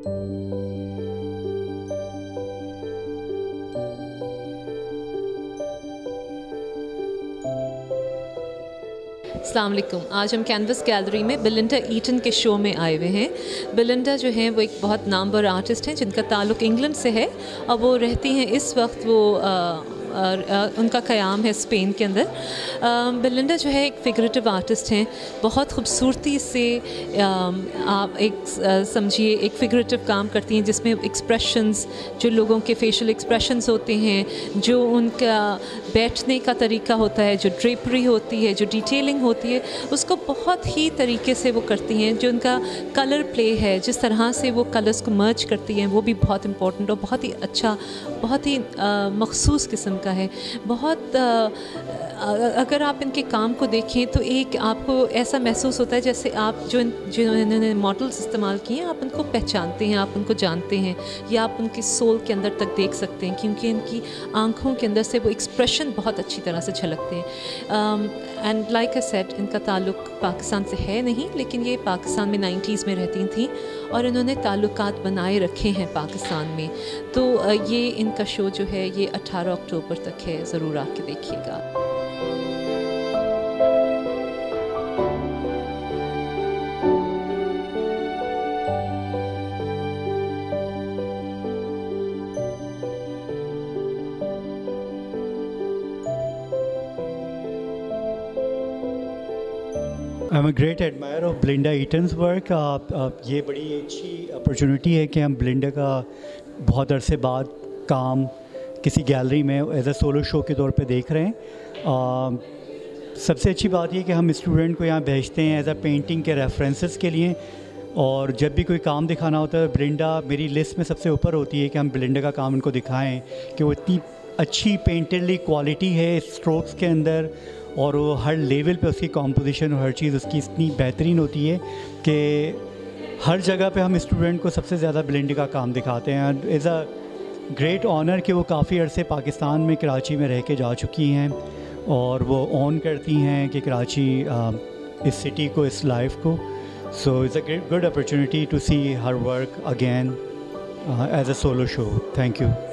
अस्सलाम वालेकुम। आज हम कैनवस गैलरी में बिलिंडा ईटन के शो में आए हुए हैं। बिलिंडा जो हैं वो एक बहुत नामवर आर्टिस्ट हैं जिनका ताल्लुक़ इंग्लैंड से है और वो रहती हैं इस वक्त वो उनका क़याम है स्पेन के अंदर। बिलिंडा जो है एक फ़िगरेटिव आर्टिस्ट हैं, बहुत ख़ूबसूरती से आप एक समझिए एक फ़िगरेटिव काम करती हैं जिसमें एक्सप्रेशंस, जो लोगों के फेशियल एक्सप्रेशंस होते हैं, जो उनका बैठने का तरीका होता है, जो ड्रेपरी होती है, जो डिटेलिंग होती है, उसको बहुत ही तरीके से वो करती हैं। जो उनका कलर प्ले है, जिस तरह से वो कलर्स को मर्ज करती हैं, वो भी बहुत इम्पोर्टेंट और बहुत ही अच्छा, बहुत ही मख़सूस किस्म का है। बहुत अगर आप इनके काम को देखें तो एक आपको ऐसा महसूस होता है जैसे आप जो इन्होंने मॉडल्स इस्तेमाल किए हैं, आप उनको पहचानते हैं, आप उनको जानते हैं, या आप उनके सोल के अंदर तक देख सकते हैं, क्योंकि इनकी आँखों के अंदर से वो एक्सप्रेशन बहुत अच्छी तरह से झलकते हैं। एंड लाइक आई सेड, इनका ताल्लुक़ पाकिस्तान से है नहीं, लेकिन ये पाकिस्तान में 90s में रहती थी और इन्होंने ताल्लुकात बनाए रखे हैं पाकिस्तान में। तो ये इनका शो जो है ये 18 अक्टूबर तक है, ज़रूर आके देखिएगा। I am a great admirer of Belinda Eaton's work. ये बड़ी अच्छी अपॉर्चुनिटी है कि हम बिलिंडा का बहुत अरसे बाद काम किसी गैलरी में एज अ सोलो शो के तौर पे देख रहे हैं। सबसे अच्छी बात ये कि हम स्टूडेंट को यहाँ भेजते हैं एज अ पेंटिंग के रेफरेंसेस के लिए, और जब भी कोई काम दिखाना होता है बिलिंडा मेरी लिस्ट में सबसे ऊपर होती है कि हम बिलिंडा का काम उनको दिखाएं कि वो इतनी अच्छी पेंटेडली क्वालिटी है स्ट्रोक्स के अंदर, और वो हर लेवल पे उसकी कॉम्पोजिशन और हर चीज़ उसकी इतनी बेहतरीन होती है कि हर जगह पे हम स्टूडेंट को सबसे ज़्यादा बिलिंडा का काम दिखाते हैं। एज़ अ ग्रेट ऑनर कि वो काफ़ी अरसे पाकिस्तान में कराची में रह के जा चुकी हैं और वो ऑन करती हैं कि कराची इस सिटी को, इस लाइफ को। So it's a great good opportunity to see her work again as a solo show. Thank you.